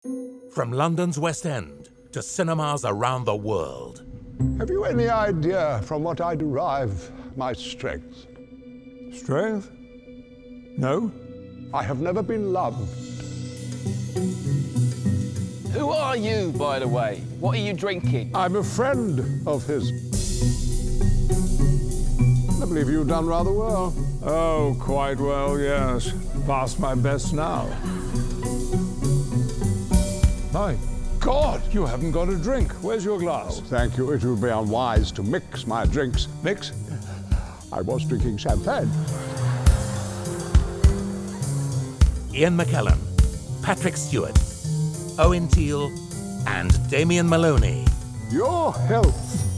From London's West End to cinemas around the world. Have you any idea from what I derive my strength? Strength? No. I have never been loved. Who are you, by the way? What are you drinking? I'm a friend of his. I believe you've done rather well. Oh, quite well, yes. Past my best now. My God, you haven't got a drink. Where's your glass? Oh, thank you. It would be unwise to mix my drinks. Mix? I was drinking champagne. Ian McKellen, Patrick Stewart, Owen Teale, and Damien Molony. Your health.